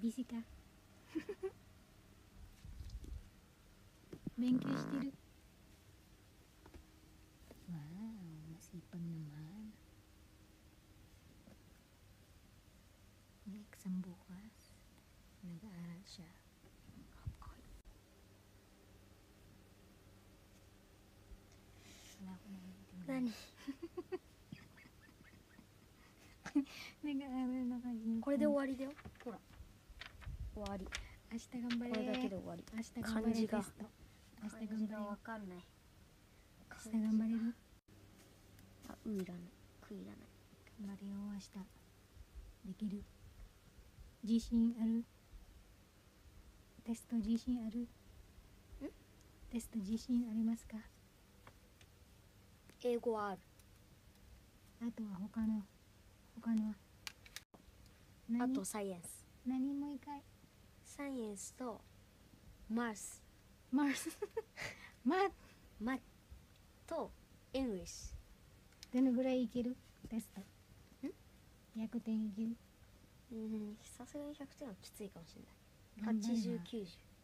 bisa ka? 勉強してる? Wow, masipag naman. May exam bukas. Nag-aaral siya. Wala ko naiintindihan. Nag-aaral na kayo. これで終わりだよ。ほら。終わり。 明日頑張れ。 これだけで終わり。 明日頑張れテスト。明日頑張れよ。 わかんない。 明日頑張れる。 あ、ういらない。くいらない。 頑張れよ明日。できる。自信ある？テスト自信ある？テスト自信ありますか？ 英語はある。 あとは他のはあとサイエンス。 何もう一回。 サイエンスとマス。 マスマとイングリッシュ。どのぐらいいける？テスト。100点いける？ ュ。さすがに100点はきついかもしれない。80、90。